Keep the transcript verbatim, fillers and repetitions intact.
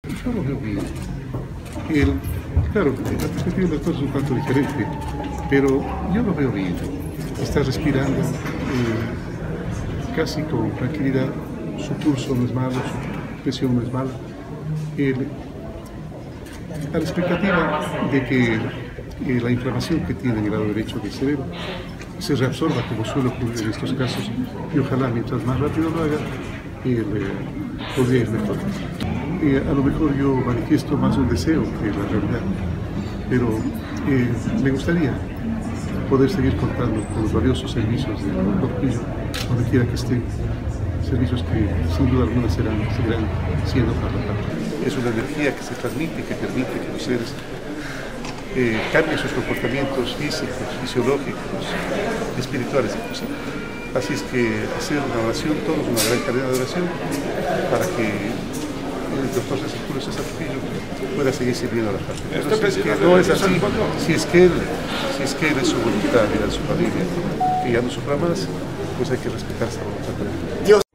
Yo lo veo bien. El, claro, la perspectiva del doctor es un tanto diferente, pero yo lo veo bien. Está respirando eh, casi con tranquilidad, su pulso no es malo, su presión no es mala. El, a la expectativa de que eh, la inflamación que tiene en el lado derecho del cerebro se reabsorba, como suele ocurrir en estos casos, y ojalá mientras más rápido lo haga, el, eh, podría ir mejor. Eh, a lo mejor yo manifiesto más un deseo que la realidad, pero eh, me gustaría poder seguir contando con los valiosos servicios del doctor Pillo, donde quiera que esté, servicios que sin duda alguna serán, seguirán siendo para la parte. Es una energía que se transmite y que permite que los seres eh, cambien sus comportamientos físicos, fisiológicos, espirituales inclusive. Así es que hacer una oración, todos una gran cadena de oración, para que el doctor César Julio César Trujillo pueda seguir sirviendo a la parte. Pero si es que no es así, si es que él, si es que él es su voluntad y a su familia, que ya no sufra más, pues hay que respetar esa voluntad también.